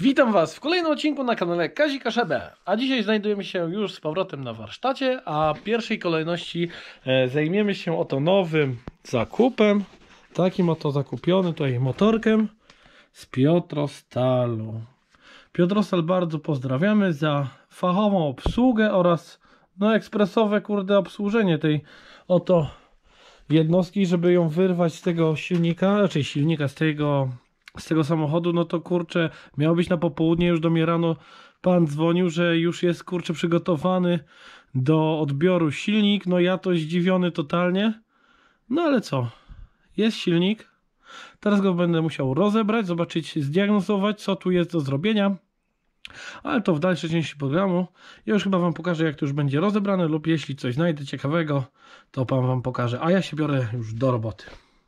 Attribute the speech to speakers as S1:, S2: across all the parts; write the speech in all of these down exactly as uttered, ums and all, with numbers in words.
S1: Witam Was w kolejnym odcinku na kanale Kazika Szebe. A dzisiaj znajdujemy się już z powrotem na warsztacie, a w pierwszej kolejności e, zajmiemy się oto nowym zakupem. Takim oto zakupionym tutaj motorkiem z Piotrostalu. Piotrostal bardzo pozdrawiamy za fachową obsługę oraz no ekspresowe kurde obsłużenie tej oto jednostki, żeby ją wyrwać z tego silnika, raczej silnika z tego z tego samochodu. No to kurczę, miał być na popołudnie, już do mnie rano pan dzwonił, że już jest kurczę przygotowany do odbioru silnik. No ja to zdziwiony totalnie, no ale co, jest silnik, teraz go będę musiał rozebrać, zobaczyć, zdiagnozować, co tu jest do zrobienia, ale to w dalszej części programu. Ja już chyba wam pokażę, jak to już będzie rozebrane, lub jeśli coś znajdę ciekawego, to pan wam pokaże, a ja się biorę już do roboty.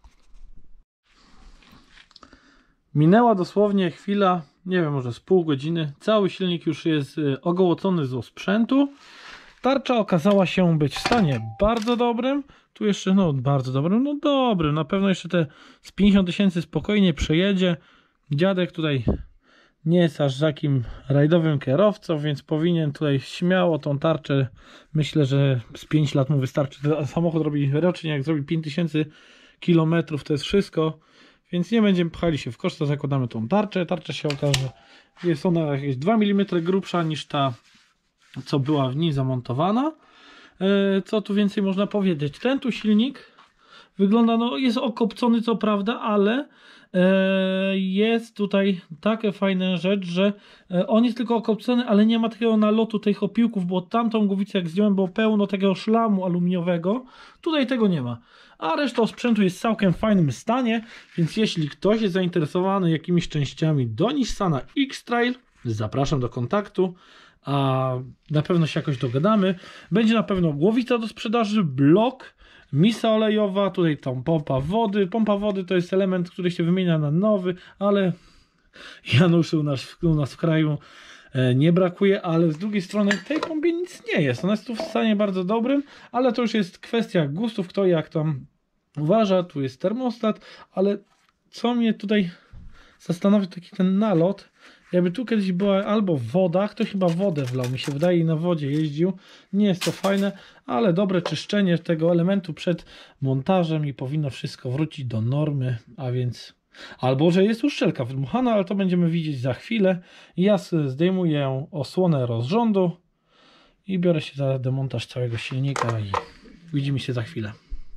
S1: Minęła dosłownie chwila, nie wiem, może z pół godziny. Cały silnik już jest ogołocony z sprzętu. Tarcza okazała się być w stanie bardzo dobrym. Tu jeszcze, no bardzo dobrym, no dobrym. Na pewno jeszcze te z pięćdziesiąt tysięcy spokojnie przejedzie. Dziadek tutaj nie jest aż takim rajdowym kierowcą, więc powinien tutaj śmiało tą tarczę, myślę, że z pięć lat mu wystarczy. Samochód robi rocznie, jak zrobi pięć tysięcy kilometrów, to jest wszystko. Więc nie będziemy pchali się w koszt, to zakładamy tą tarczę. Tarcza się okaże, jest ona jakieś dwa milimetry grubsza niż ta, co była w niej zamontowana. Co tu więcej można powiedzieć? Ten tu silnik wygląda, no jest okopcony co prawda, ale jest tutaj taka fajna rzecz, że on jest tylko okopcony, ale nie ma takiego nalotu tych opiłków, bo tamtą głowicę jak zdjąłem, było pełno takiego szlamu aluminiowego. Tutaj tego nie ma. A reszta sprzętu jest w całkiem fajnym stanie, więc jeśli ktoś jest zainteresowany jakimiś częściami do Nissana X-Trail, zapraszam do kontaktu, a na pewno się jakoś dogadamy. Będzie na pewno głowica do sprzedaży, blok, misa olejowa, tutaj tam pompa wody. Pompa wody to jest element, który się wymienia na nowy, ale Januszy u nas, u nas w kraju nie brakuje, ale z drugiej strony tej pompie nic nie jest. Ona jest tu w stanie bardzo dobrym, ale to już jest kwestia gustów, kto jak tam uważa. Tu jest termostat, ale co mnie tutaj zastanawia, taki ten nalot, jakby tu kiedyś była albo woda, ktoś chyba wodę wlał, mi się wydaje, i na wodzie jeździł. Nie jest to fajne, ale dobre czyszczenie tego elementu przed montażem i powinno wszystko wrócić do normy, a więc... Albo że jest uszczelka wdmuchana, ale to będziemy widzieć za chwilę. Ja zdejmuję osłonę rozrządu i biorę się za demontaż całego silnika i widzimy się za chwilę.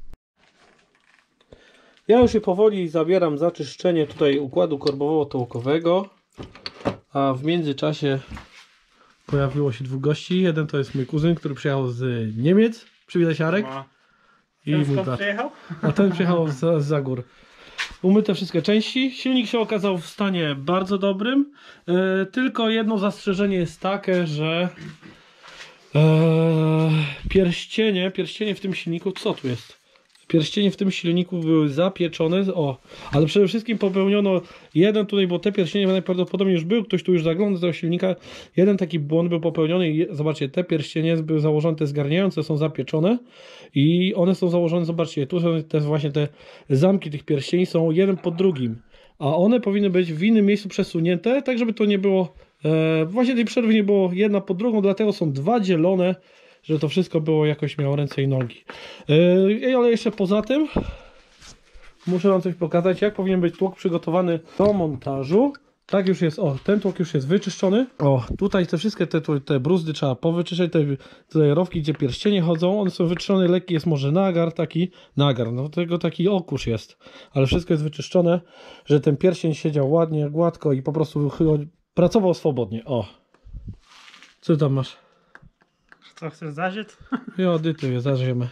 S1: Ja już się powoli zabieram za czyszczenie tutaj układu korbowo-tołkowego, a w międzyczasie pojawiło się dwóch gości. Jeden to jest mój kuzyn, który przyjechał z Niemiec. Przywitaj się, Arek. I
S2: ten
S1: mój brat.
S2: Przyjechał?
S1: A ten przyjechał z, z gór. Umyte wszystkie części. Silnik się okazał w stanie bardzo dobrym. E, tylko jedno zastrzeżenie jest takie, że e, pierścienie, pierścienie w tym silniku, co tu jest? Pierścienie w tym silniku były zapieczone, o, ale przede wszystkim popełniono jeden tutaj, bo te pierścienie najprawdopodobniej już był, ktoś tu już zaglądał do tego silnika, jeden taki błąd był popełniony i zobaczcie, te pierścienie były założone, te zgarniające są zapieczone i one są założone, zobaczcie, tu są te właśnie te zamki tych pierścieni są jeden pod drugim, a one powinny być w innym miejscu przesunięte, tak żeby to nie było, e, właśnie tej przerwy nie było jedna pod drugą, dlatego są dwa dzielone, że to wszystko było jakoś miało ręce i nogi. Yy, ale jeszcze poza tym muszę wam coś pokazać, jak powinien być tłok przygotowany do montażu. Tak już jest, o, ten tłok już jest wyczyszczony. O, tutaj te wszystkie te, te bruzdy trzeba powyczyszczać, te, te rowki, gdzie pierścienie chodzą, one są wyczyszczone, lekki jest może nagar, taki, nagar, no tego taki okusz jest, ale wszystko jest wyczyszczone, że ten pierścień siedział ładnie, gładko i po prostu pracował swobodnie. O, co tam masz?
S2: Co, chcesz zażyć?
S1: Jo, dyty je zażyjemy.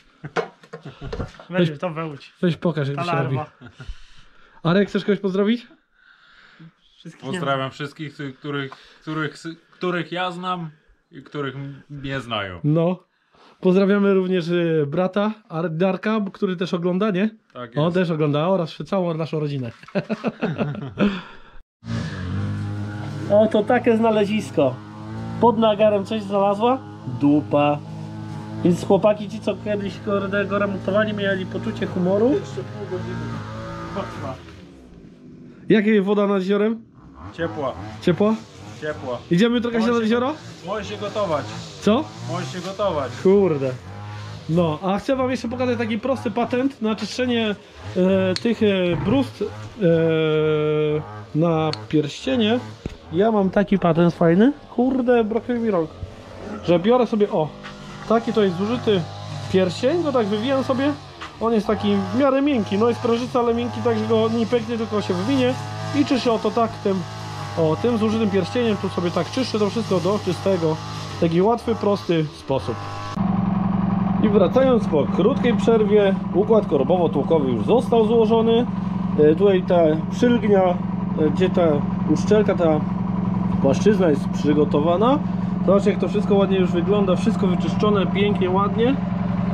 S2: Weź to wełć.
S1: Weź pokaż, jak to się robi. Arek, chcesz kogoś pozdrowić?
S2: Wszystkich
S3: Pozdrawiam wszystkich, których, których, których ja znam i których mnie znają.
S1: No. Pozdrawiamy również y, brata Darka, który też ogląda, nie?
S3: Tak jest.
S1: On też ogląda, oraz całą naszą rodzinę. O, to takie znalezisko. Pod nagarem coś znalazła? Dupa. Więc chłopaki ci, co kiedyś go remontowali, mieli poczucie humoru. Jeszcze pół godziny. Jakie woda nad jeziorem?
S3: Ciepła,
S1: Ciepło?
S3: ciepła.
S1: Idziemy trochę się na
S3: Możesz-
S1: jezioro?
S3: Możesz się gotować,
S1: Co?
S3: możesz się gotować.
S1: Kurde. No, a chcę wam jeszcze pokazać taki prosty patent na czyszczenie e, tych e, brust e, na pierścienie. Ja mam taki patent fajny. Kurde, brakuje mi rąk. Że biorę sobie, o, taki to jest zużyty pierścień, go tak wywijam sobie. On jest taki w miarę miękki, no jest prężyca, ale miękki, tak że go nie pęknie, tylko się wywinie. I czyszczę oto tak tym, o, tym zużytym pierścieniem, tu sobie tak czyszczę to wszystko do czystego. Taki łatwy, prosty sposób. I wracając po krótkiej przerwie, układ korobowo-tłokowy już został złożony. E, tutaj ta przylgnia, e, gdzie ta uszczelka, ta płaszczyzna jest przygotowana. Zobaczcie, jak to wszystko ładnie już wygląda, wszystko wyczyszczone, pięknie, ładnie. E,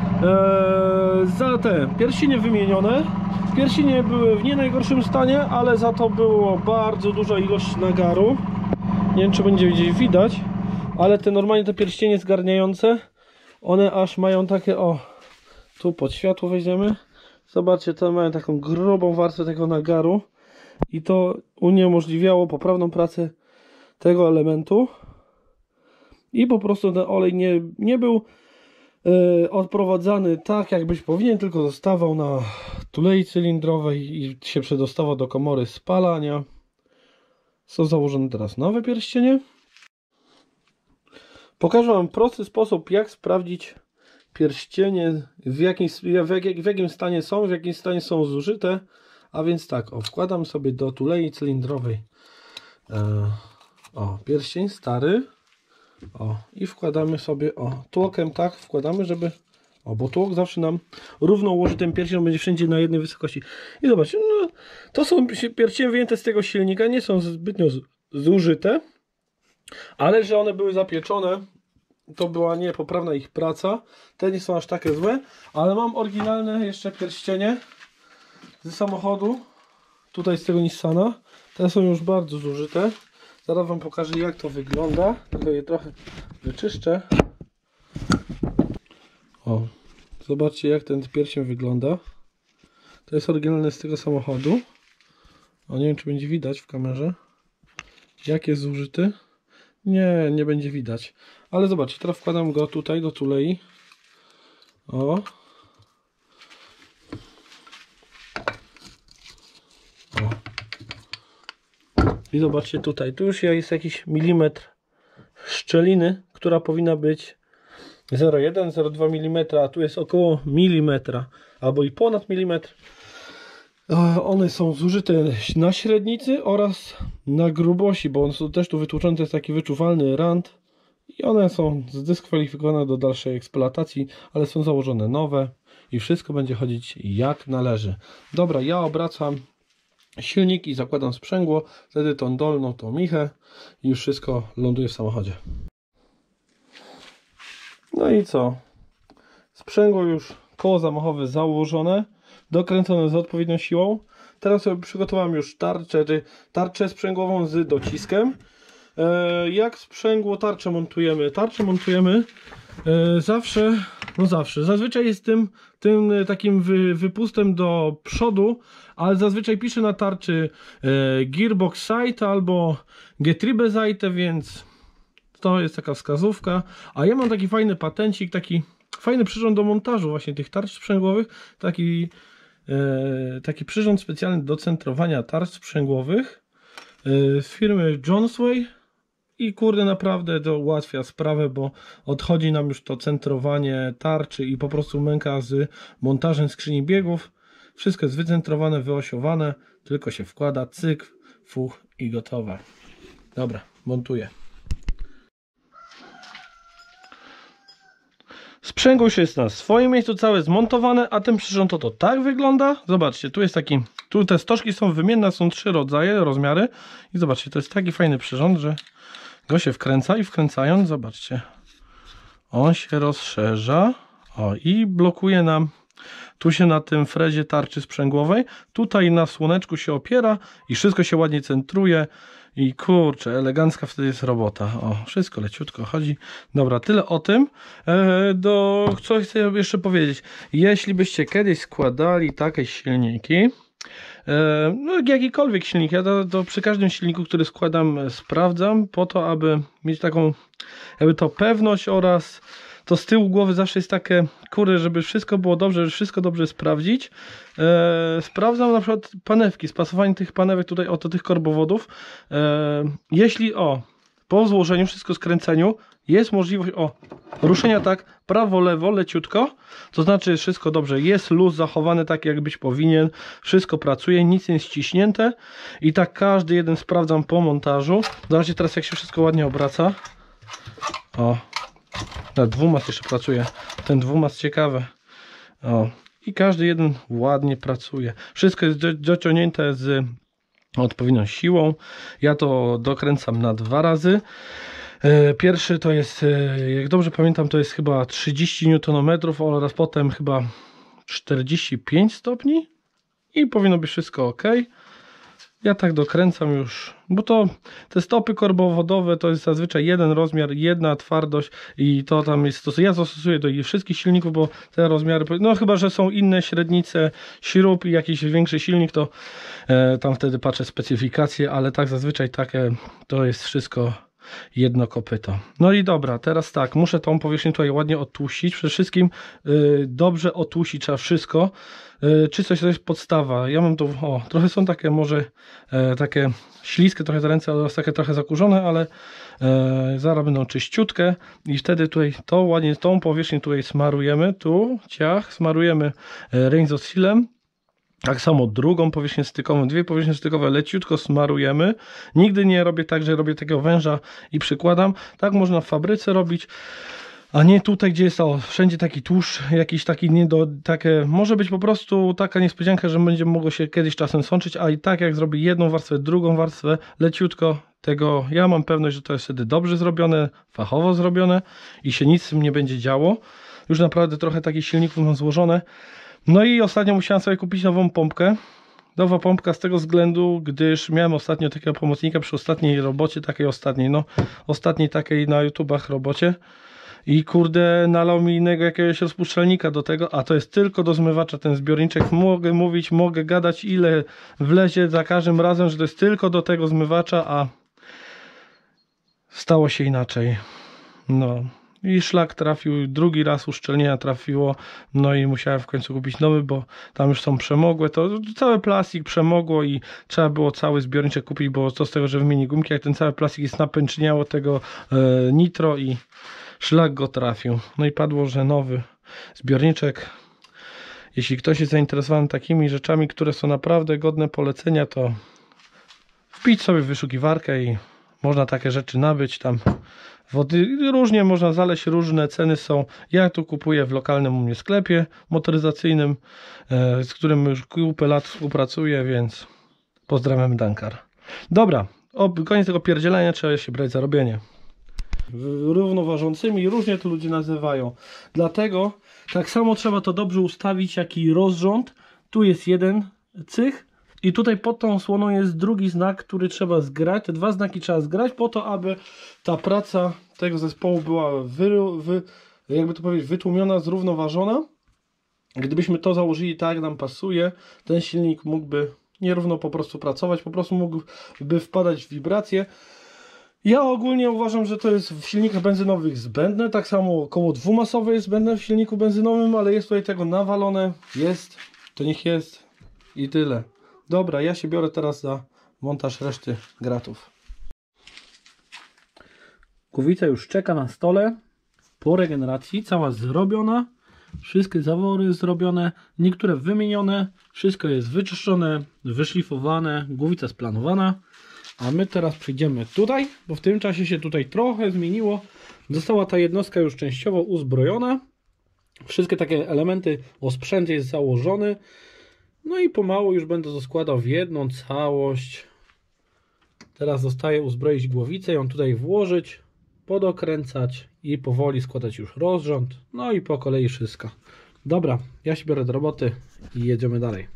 S1: za te pierścienie wymienione. Pierścienie były w nie najgorszym stanie, ale za to było bardzo duża ilość nagaru. Nie wiem, czy będzie gdzieś widać, ale te normalnie te pierścienie zgarniające, one aż mają takie, o, tu pod światło wejdziemy. Zobaczcie, to mają taką grubą warstwę tego nagaru i to uniemożliwiało poprawną pracę tego elementu. I po prostu ten olej nie, nie był e, odprowadzany tak, jak być powinien, tylko zostawał na tulei cylindrowej i się przedostawał do komory spalania. Są założone teraz nowe pierścienie. Pokażę wam prosty sposób, jak sprawdzić pierścienie, w jakim, w, jak, w jakim stanie są, w jakim stanie są zużyte. A więc tak, o, wkładam sobie do tulei cylindrowej e, o, pierścień stary. O, i wkładamy sobie, o, tłokiem tak wkładamy, żeby, o, bo tłok zawsze nam równo ułoży ten pierścień, on będzie wszędzie na jednej wysokości. I zobaczcie, no, to są pierścienie wyjęte z tego silnika, nie są zbytnio zużyte, ale że one były zapieczone, to była niepoprawna ich praca. Te nie są aż takie złe, ale mam oryginalne jeszcze pierścienie z samochodu, tutaj z tego Nissana. Te są już bardzo zużyte. Zaraz wam pokażę, jak to wygląda. Tylko je trochę wyczyszczę. O, zobaczcie, jak ten pierścień wygląda. To jest oryginalne z tego samochodu. O, nie wiem, czy będzie widać w kamerze, jak jest zużyty. Nie, nie będzie widać. Ale zobaczcie, teraz wkładam go tutaj do tulei. O. O. I zobaczcie tutaj, tu już jest jakiś milimetr szczeliny, która powinna być zero przecinek jeden do zero przecinek dwa milimetra, a tu jest około milimetra, albo i ponad milimetr. One są zużyte na średnicy oraz na grubości, bo one są też tu wytłuczone, to jest taki wyczuwalny rand i one są zdyskwalifikowane do dalszej eksploatacji, ale są założone nowe i wszystko będzie chodzić jak należy. Dobra, ja obracam silnik i zakładam sprzęgło, wtedy tą dolną, tą michę i już wszystko ląduje w samochodzie. No i co? Sprzęgło już koło zamachowe założone, dokręcone z odpowiednią siłą. Teraz sobie przygotowałem już tarczę, tarczę sprzęgłową z dociskiem. Jak sprzęgło tarczę montujemy? Tarczę montujemy zawsze, no zawsze, zazwyczaj jest tym, tym takim wy, wypustem do przodu, ale zazwyczaj piszę na tarczy Gearbox Site albo Getriebe Seite, więc to jest taka wskazówka. A ja mam taki fajny patencik, taki fajny przyrząd do montażu właśnie tych tarcz sprzęgłowych, taki, e, taki przyrząd specjalny do centrowania tarcz sprzęgłowych e, z firmy Jonesway. I kurde, naprawdę to ułatwia sprawę, bo odchodzi nam już to centrowanie tarczy i po prostu męka z montażem skrzyni biegów. Wszystko jest wycentrowane, wyosiowane, tylko się wkłada, cyk, fuch i gotowe. Dobra, montuję. Sprzęgło już jest na swoim miejscu, całe zmontowane, a ten przyrząd to, to tak wygląda. Zobaczcie, tu jest taki, tu te stożki są wymienne, są trzy rodzaje, rozmiary. I zobaczcie, to jest taki fajny przyrząd, że go się wkręca i wkręcając, zobaczcie, on się rozszerza, o, i blokuje nam, tu się na tym frezie tarczy sprzęgłowej, tutaj na słoneczku się opiera i wszystko się ładnie centruje i kurczę, elegancka wtedy jest robota. O, wszystko leciutko chodzi. Dobra, tyle o tym. E, do, co chcę jeszcze powiedzieć, jeśli byście kiedyś składali takie silniki,
S4: E, no jakikolwiek silnik, ja to, to przy każdym silniku, który składam, sprawdzam po to, aby mieć taką jakby to pewność oraz to z tyłu głowy zawsze jest takie, kurde, żeby wszystko było dobrze, żeby wszystko dobrze sprawdzić. E, sprawdzam na przykład panewki, spasowanie tych panewek tutaj, oto tych korbowodów. E, jeśli o, po złożeniu, wszystko skręceniu, jest możliwość o ruszenia tak prawo, lewo, leciutko, to znaczy jest wszystko dobrze, jest luz zachowany tak jak być powinien, wszystko pracuje, nic nie jest ściśnięte i tak każdy jeden sprawdzam po montażu. Zobaczcie teraz jak się wszystko ładnie obraca. O, na dwumast jeszcze pracuje, ten dwumast ciekawy. O, i każdy jeden ładnie pracuje, wszystko jest do, dociągnięte z odpowiednią siłą. Ja to dokręcam na dwa razy. Pierwszy to jest, jak dobrze pamiętam, to jest chyba trzydzieści niutonometrów oraz potem chyba czterdzieści pięć stopni i powinno być wszystko ok. Ja tak dokręcam już, bo to te stopy korbowodowe to jest zazwyczaj jeden rozmiar, jedna twardość i to tam jest, to ja zastosuję do wszystkich silników, bo te rozmiary, no chyba, że są inne średnice śrub i jakiś większy silnik, to e, tam wtedy patrzę specyfikacje, ale tak zazwyczaj takie to jest wszystko jedno kopyto. No i dobra, teraz tak, muszę tą powierzchnię tutaj ładnie odtłuścić. Przede wszystkim y, dobrze odtłuścić trzeba wszystko. Y, czystość to jest podstawa. Ja mam tu, o, trochę są takie może e, takie śliskie, trochę te ręce oraz takie trochę zakurzone, ale e, zaraz będą czyściutkie i wtedy tutaj to ładnie, tą powierzchnię tutaj smarujemy, tu ciach, smarujemy e, Reinzosilem. Tak samo drugą powierzchnię stykową, dwie powierzchnie stykowe leciutko smarujemy. Nigdy nie robię tak, że robię takiego węża i przykładam. Tak można w fabryce robić, a nie tutaj, gdzie jest o, wszędzie taki tłuszcz, jakiś taki nie do, takie, może być po prostu taka niespodzianka, że będzie mogło się kiedyś czasem sączyć, a i tak jak zrobię jedną warstwę, drugą warstwę, leciutko tego, ja mam pewność, że to jest wtedy dobrze zrobione, fachowo zrobione i się nic z tym nie będzie działo. Już naprawdę trochę takich silników mam złożone. No i ostatnio musiałem sobie kupić nową pompkę. Nowa pompka z tego względu, gdyż miałem ostatnio takiego pomocnika przy ostatniej robocie, takiej ostatniej, no ostatniej takiej na YouTubach robocie. I kurde, nalał mi innego jakiegoś rozpuszczalnika do tego, a to jest tylko do zmywacza ten zbiorniczek. Mogę mówić, mogę gadać ile wlezie za każdym razem, że to jest tylko do tego zmywacza, a stało się inaczej. No. I szlak trafił, drugi raz uszczelnienia trafiło, no i musiałem w końcu kupić nowy, bo tam już są przemogłe, to cały plastik przemogło i trzeba było cały zbiorniczek kupić, bo to z tego, że wymieni gumki, jak ten cały plastik jest napęczniało tego e, nitro i szlak go trafił. No i padło, że nowy zbiorniczek. Jeśli ktoś jest zainteresowany takimi rzeczami, które są naprawdę godne polecenia, to wpić sobie w wyszukiwarkę i można takie rzeczy nabyć tam. Wody różnie można znaleźć, różne ceny są. Ja tu kupuję w lokalnym u mnie sklepie motoryzacyjnym, e, z którym już kupę lat współpracuję, więc pozdrawiam Dankar. Dobra, o, koniec tego pierdzielania, trzeba się brać za robienie. Równoważącymi, różnie to ludzie nazywają. Dlatego tak samo trzeba to dobrze ustawić, jak i rozrząd. Tu jest jeden cych. I tutaj pod tą osłoną jest drugi znak, który trzeba zgrać. Te dwa znaki trzeba zgrać po to, aby ta praca tego zespołu była wy, wy, jakby to powiedzieć, wytłumiona, zrównoważona. Gdybyśmy to założyli tak, jak nam pasuje, ten silnik mógłby nierówno po prostu pracować, po prostu mógłby wpadać w wibracje. Ja ogólnie uważam, że to jest w silnikach benzynowych zbędne. Tak samo koło dwumasowe jest zbędne w silniku benzynowym, ale jest tutaj tego nawalone. Jest, to niech jest i tyle. Dobra, ja się biorę teraz za montaż reszty gratów. Głowica już czeka na stole po regeneracji, cała zrobiona, wszystkie zawory zrobione, niektóre wymienione, wszystko jest wyczyszczone, wyszlifowane, głowica splanowana, a my teraz przejdziemy tutaj, bo w tym czasie się tutaj trochę zmieniło, została ta jednostka już częściowo uzbrojona, wszystkie takie elementy, osprzęt jest założony. No i pomału już będę to składał w jedną całość. Teraz zostaje uzbroić głowicę, ją tutaj włożyć, podokręcać i powoli składać już rozrząd. No i po kolei wszystko. Dobra, ja się biorę do roboty i jedziemy dalej.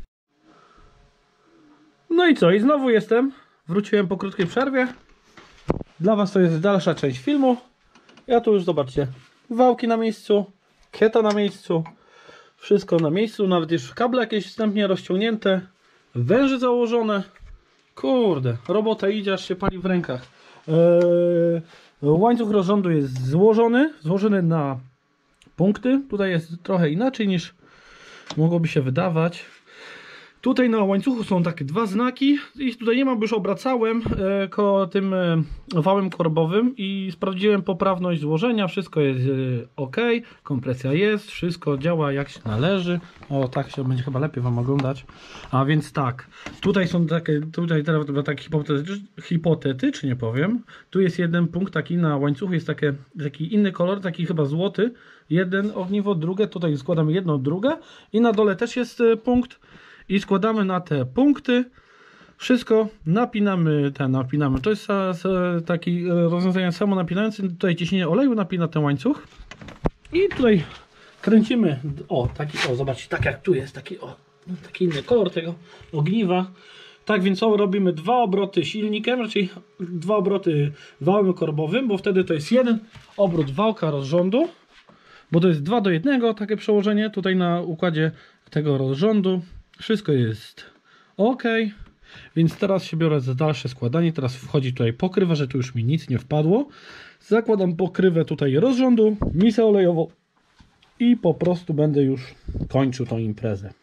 S4: No i co? I znowu jestem. Wróciłem po krótkiej przerwie. Dla Was to jest dalsza część filmu. Ja tu już zobaczcie. Wałki na miejscu, kieta na miejscu. Wszystko na miejscu, nawet już kable jakieś wstępnie rozciągnięte.
S1: Węże założone. Kurde, robota idzie, aż się pali w rękach. Eee, łańcuch rozrządu jest złożony, złożony na punkty. Tutaj jest trochę inaczej niż mogłoby się wydawać. Tutaj na łańcuchu są takie dwa znaki. Ich tutaj nie ma, bo już obracałem e, koło tym e, wałem korbowym i sprawdziłem poprawność złożenia. Wszystko jest e, ok, kompresja jest, wszystko działa jak się należy. O, tak się będzie chyba lepiej wam oglądać. A więc tak, tutaj są takie, tutaj teraz tak hipotetycznie, hipotetycznie powiem. Tu jest jeden punkt taki na łańcuchu, jest takie, taki inny kolor, taki chyba złoty. Jeden ogniwo, drugie, tutaj składamy jedno, drugie i na dole też jest e, punkt. I składamy na te punkty, wszystko napinamy, ten napinamy, to jest taki rozwiązanie samo napinające, tutaj ciśnienie oleju napina ten łańcuch i tutaj kręcimy, o taki, o zobaczcie, tak jak tu jest, taki o, taki inny kolor tego ogniwa. Tak więc o, robimy dwa obroty silnikiem, raczej dwa obroty wałem korbowym, bo wtedy to jest jeden obrót wałka rozrządu, bo to jest dwa do jednego takie przełożenie tutaj na układzie tego rozrządu. Wszystko jest ok, więc teraz się biorę za dalsze składanie. Teraz wchodzi tutaj pokrywa, że tu już mi nic nie wpadło. Zakładam pokrywę tutaj rozrządu, misę olejową i po prostu będę już kończył tą imprezę.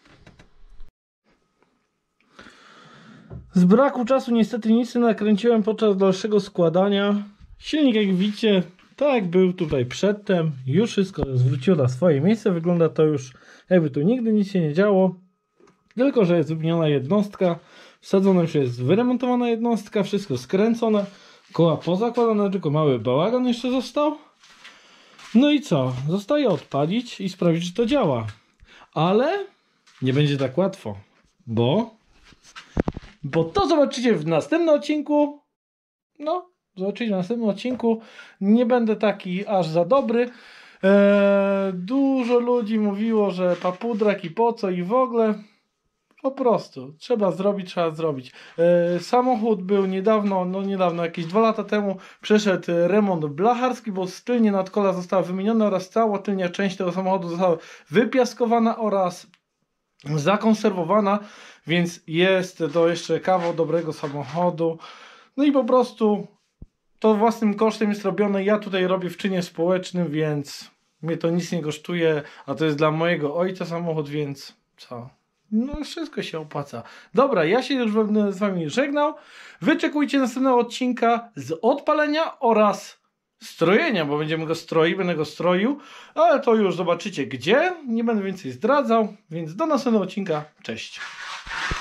S1: Z braku czasu niestety nic nie nakręciłem podczas dalszego składania. Silnik, jak widzicie, tak jak był tutaj przedtem, już wszystko zwróciło na swoje miejsce. Wygląda to już jakby tu nigdy nic się nie działo. Tylko że jest wymieniona jednostka, wsadzona już jest wyremontowana jednostka, wszystko skręcone, koła pozakładane, tylko mały bałagan jeszcze został. No i co? Zostaje odpalić i sprawdzić, czy to działa. Ale nie będzie tak łatwo, bo... Bo to zobaczycie w następnym odcinku. No, zobaczycie w następnym odcinku. Nie będę taki aż za dobry. Eee, dużo ludzi mówiło, że papudrak i po co i w ogóle... Po prostu, trzeba zrobić, trzeba zrobić. E, samochód był niedawno, no niedawno, jakieś dwa lata temu przeszedł remont blacharski, bo tylnie nadkola została wymieniona oraz cała tylnia część tego samochodu została wypiaskowana oraz zakonserwowana, więc jest to jeszcze kawał dobrego samochodu. No i po prostu to własnym kosztem jest robione. Ja tutaj robię w czynie społecznym, więc mnie to nic nie kosztuje, a to jest dla mojego ojca samochód, więc co? No wszystko się opłaca. Dobra, ja się już będę z wami żegnał. Wyczekujcie następnego odcinka z odpalenia oraz strojenia, bo będziemy go stroić, będę go stroił, ale to już zobaczycie gdzie. Nie będę więcej zdradzał, więc do następnego odcinka. Cześć.